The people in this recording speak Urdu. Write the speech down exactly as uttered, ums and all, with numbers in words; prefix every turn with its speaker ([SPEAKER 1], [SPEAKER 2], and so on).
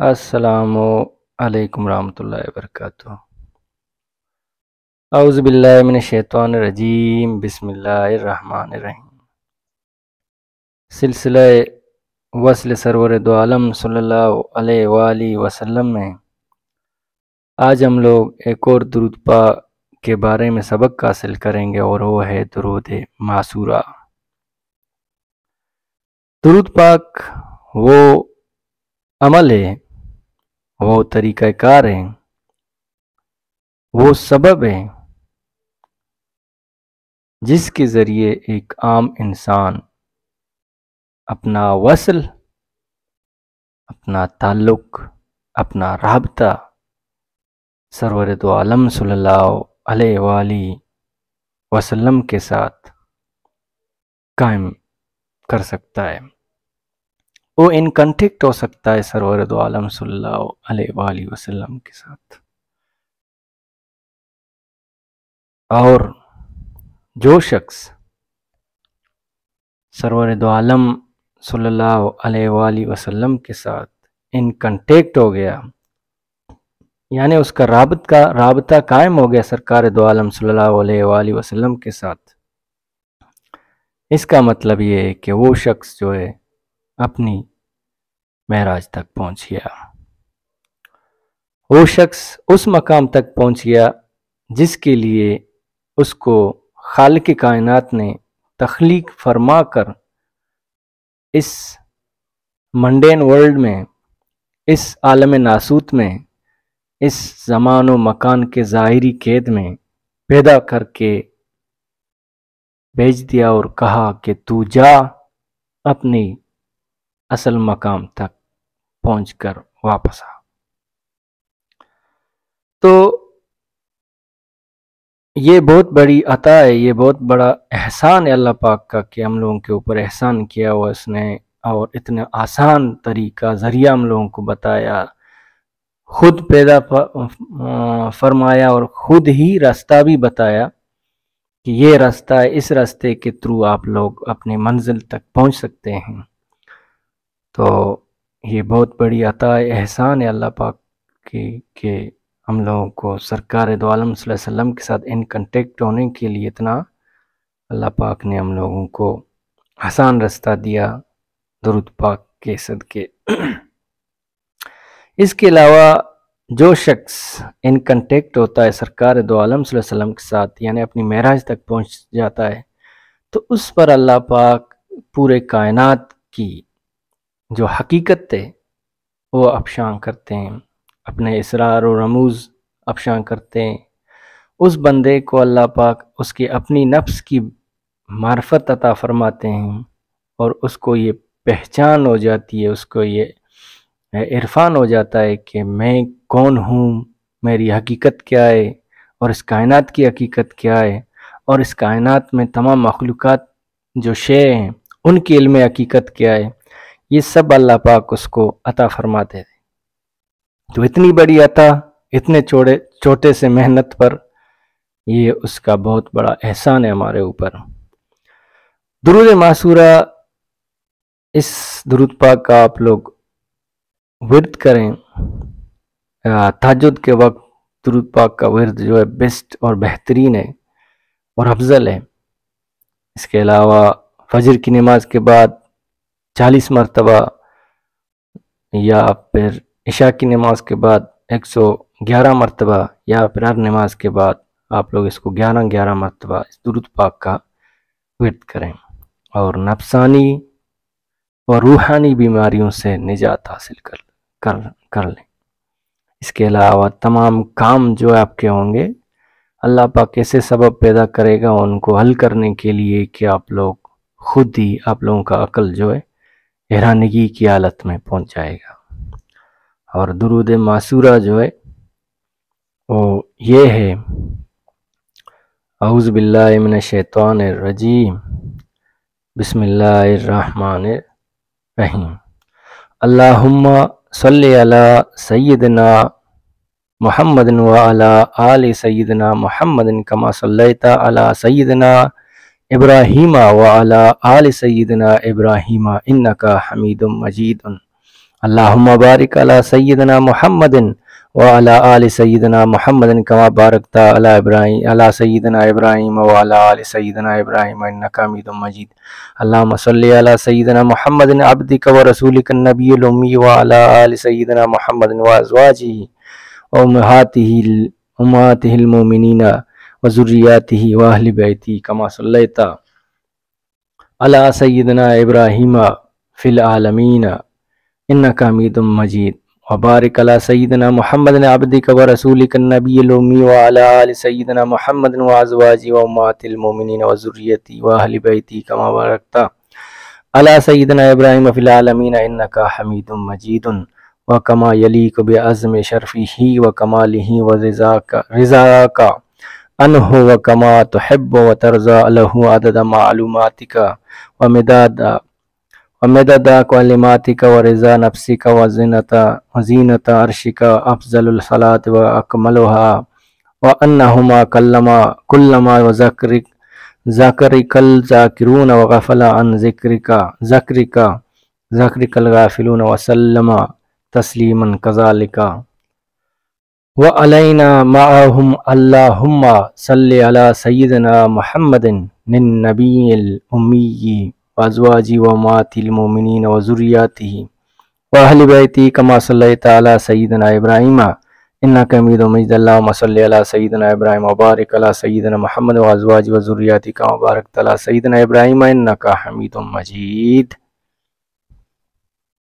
[SPEAKER 1] السلام علیکم ورحمۃ اللہ وبرکاتہ۔ اعوذ باللہ من الشیطان الرجیم، بسم اللہ الرحمن الرحیم۔ سلسلہ وصل سرور دو عالم صلی اللہ علیہ وآلہ وسلم میں آج ہم لوگ ایک اور درود پاک کے بارے میں سبق حاصل کریں گے، اور وہ ہے درود معصورہ۔ درود پاک وہ عمل ہے، وہ طریقہ کار ہے، وہ سبب ہے جس کے ذریعے ایک عام انسان اپنا وصل، اپنا تعلق، اپنا رابطہ سرور دو عالم صلی اللہ علیہ وآلہ وسلم کے ساتھ قائم کر سکتا ہے، وہ ان کنٹیکٹ ہو سکتا ہے سرور دو عالم صلی اللہ علیہ وآلہ وسلم کے ساتھ۔ اور جو شخص سرور دو عالم صلی اللہ علیہ وآلہ وسلم کے ساتھ ان کنٹیکٹ ہو گیا، یعنی اس کا رابط کا رابطہ قائم ہو گیا سرکار دو عالم صلی اللہ علیہ وآلہ وسلم کے ساتھ، اس کا مطلب یہ ہے کہ وہ شخص جو ہے اپنی معراج تک پہنچ گیا، وہ شخص اس مقام تک پہنچ گیا جس کے لیے اس کو خالق کائنات نے تخلیق فرما کر اس منڈین ورلڈ میں، اس عالم ناسوت میں، اس زمان و مکان کے ظاہری قید میں پیدا کر کے بھیج دیا اور کہا کہ تو جا اپنی اصل مقام تک پہنچ کر واپس آ۔ تو یہ بہت بڑی عطا ہے، یہ بہت بڑا احسان ہے اللہ پاک کا کہ ہم لوگوں کے اوپر احسان کیا ہوا اس نے، اور اتنا آسان طریقہ ذریعہ ہم لوگوں کو بتایا، خود پیدا فرمایا اور خود ہی راستہ بھی بتایا کہ یہ راستہ ہے، اس راستے کے تھرو آپ لوگ اپنی منزل تک پہنچ سکتے ہیں۔ تو یہ بہت بڑی عطا ہے، احسان ہے اللہ پاک کی کہ ہم لوگوں کو سرکار دو عالم صلی اللہ علیہ وسلم کے ساتھ ان کنٹیکٹ ہونے کے لیے اتنا اللہ پاک نے ہم لوگوں کو آسان راستہ دیا درود پاک کے صدقے۔ اس کے علاوہ جو شخص ان کنٹیکٹ ہوتا ہے سرکار دو عالم صلی اللہ علیہ وسلم کے ساتھ، یعنی اپنی معراج تک پہنچ جاتا ہے، تو اس پر اللہ پاک پورے کائنات کی جو حقیقت ہے وہ افشاں کرتے ہیں، اپنے اسرار و رموز افشاں کرتے ہیں۔ اس بندے کو اللہ پاک اس کی اپنی نفس کی معرفت عطا فرماتے ہیں، اور اس کو یہ پہچان ہو جاتی ہے، اس کو یہ عرفان ہو جاتا ہے کہ میں کون ہوں، میری حقیقت کیا ہے، اور اس کائنات کی حقیقت کیا ہے، اور اس کائنات میں تمام مخلوقات جو شے ہیں ان کی علم حقیقت کیا ہے، یہ سب اللہ پاک اس کو عطا فرماتے ہیں۔ تو اتنی بڑی عطا اتنے چھوٹے چھوٹے سے محنت پر، یہ اس کا بہت بڑا احسان ہے ہمارے اوپر۔ درود معصورہ، اس درود پاک کا آپ لوگ ورد کریں، تہجد کے وقت درود پاک کا ورد جو ہے بیسٹ اور بہترین ہے اور افضل ہے۔ اس کے علاوہ فجر کی نماز کے بعد چالیس مرتبہ، یا پھر عشاء کی نماز کے بعد ایک سو گیارہ مرتبہ، یا پھر ہر نماز کے بعد آپ لوگ اس کو گیارہ گیارہ مرتبہ اس درود پاک کا ورد کریں، اور نفسانی اور روحانی بیماریوں سے نجات حاصل کر کر کر لیں۔ اس کے علاوہ تمام کام جو آپ کے ہوں گے اللہ پاک کیسے سبب پیدا کرے گا ان کو حل کرنے کے لیے کہ آپ لوگ خود ہی، آپ لوگوں کا عقل جو ہے حیرانگی کی حالت میں پہنچ جائے گا۔ اور درود معصورہ جو ہے وہ یہ ہے، اعوذ باللہ من الشیطان الرجیم، بسم اللہ الرحمن الرحیم، اللہم صلی علی سیدنا محمد وعلی آل سیدنا محمد کما صلیت علی سیدنا ابراہیم وعلی آل سیدنا ابراہیم انکا حمید مجید۔ اللہم بارک علی سیدنا محمد وعلی آل سیدنا محمد کما بارکت علی ابراہیم علی سیدنا ابراہیم وعلی آل سیدنا ابراہیم انک حمید مجید۔ اللہم صلی علی سیدنا محمد عبدک ورسولک النبی الامی وعلی آل سیدنا محمد وازواجہ وامہاتہ امہات المومنین وذریاتہ واہل بیتہ کما صلیت علی سیدنا ابراہیم فی العالمین انک حمید مجید، وبارک علی سیدنا محمد عبدک ورسولک النبی الامی وعلی آل سیدنا محمد وازواجہ وامہات المومنین وذریاتہ واہل بیتہ کما بارکت علی سیدنا ابراہیم فی العالمین انک حمید مجید، وکما یلیق بعظم شرفہ وکمالہ ورضاک رضاک عنہ وکما تحب وترضى له عدد معلوماتک ومداد ومدد کلماتک ورضا نفسک وزینت وزینت عرشک افضل الصلاة واکملها وانہما کلما کلما وذکرک ذکرک الذاکرون وغفل عن ذکرک ذکرک ذکرک الغافلون وسلم تسلیما کذالک وعلینا معهم اللہم صلی علی سیدنا محمد النبی الامی وازواجہ وامہات المومنین وذریاتہ واہل بیتہ کما صلیت علی سیدنا ابراہیم انک حمید مجید۔ اللہم صلی علی سیدنا ابراہیم وبارک علی سیدنا محمد وازواجہ وذریاتہ کما بارکت علی سیدنا ابراہیم انک حمید مجید۔